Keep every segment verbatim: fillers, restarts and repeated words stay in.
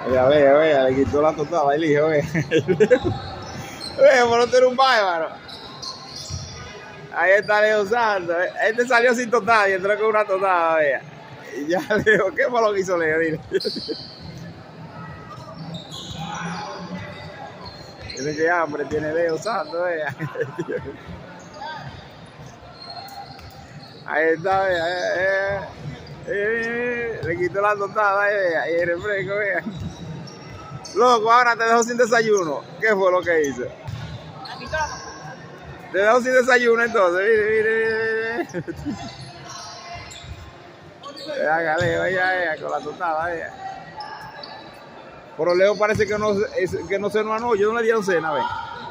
Vea, vea, vea, le quitó la totada el hijo, vea. Vea, por no tener un bárbaro. Ahí está Leo Santos. Este salió sin totada y entró con una totada, vea. Y ya Leo, ¿qué fue lo que hizo Leo? Dile. Tiene que hambre, tiene Leo Santos, vea. Ahí está, vea. Eh, eh, eh, le quitó la totada, vea. Y el refresco, vea. Loco, ahora te dejo sin desayuno. ¿Qué fue lo que hizo? Te dejo sin desayuno entonces. Mire, mire, mire. Hágale, vaya, vaya, con la totada, vaya. Pero Leo parece que no, es, que no cenó anoche, no le dieron cena, ve.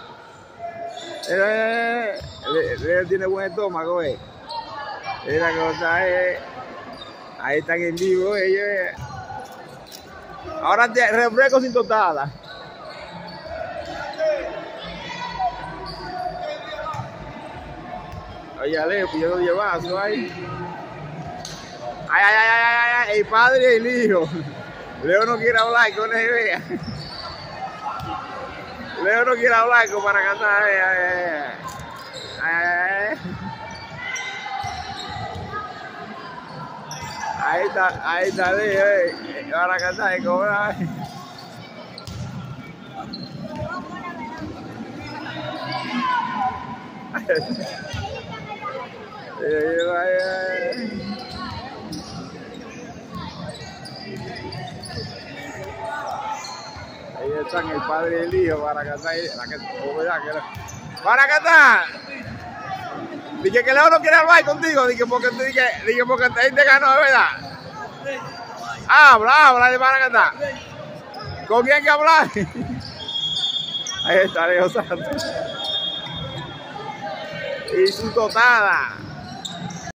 Eh, Leo tiene buen estómago, ve. Mira cómo está, eh. Ahí están en vivo ellos, eh. Ahora te refresco sin totada. Oye, Leo, pidiendo llevazo ahí. Ay, ay, ay, ay, ay, el padre y el hijo. Leo no quiere hablar con él, vea. Leo no quiere hablar con para cantar, vea, vea. Ay, ay, ay. Ahí está, ahí está Leo, eh. Para cantar y cobrar. Ahí están el padre y el hijo para cantar. Para cantar. Dije que Leo no quiere hablar contigo. Dije porque, dije, dije porque él te ganó, de verdad. Habla, habla para cantar. ¿Con quién hay que hablar? Ahí está Leo Santos. Y su totada.